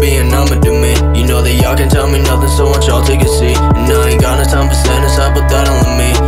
being number to me. You know that y'all can tell me nothing, so why don't y'all take a seat? And I ain't got no time for sadness, I put that on me.